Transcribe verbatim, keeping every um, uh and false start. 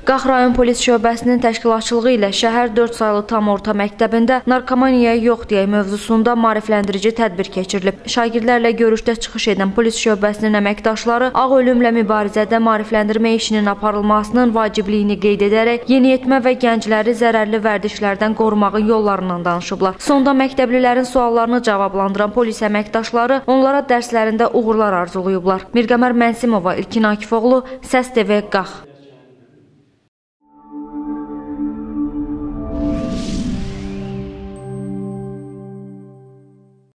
Qax rayon polis şöbəsinin təşkilatçılığı ilə şəhər dörd saylı tam orta məktəbində narkomaniyaya yox deyə mövzusunda maarifləndirici tədbir keçirilib. Şagirdlərlə görüşdə çıxış edən polis şöbəsinin əməkdaşları ağ ölümlə mübarizədə maarifləndirmə işinin aparılmasının vacibliyini qeyd edərək yeniyetmə və gəncləri zərərli vərdişlərdən qorumağın yollarından danışıblar. Sonda məktəblilərin suallarını cavablandıran polis əməkdaşları onlara dərslərində uğurlar arzulayıblar. Mirqəmər Mənsimova, İlkin Akifoğlu, Səs T V, Qax.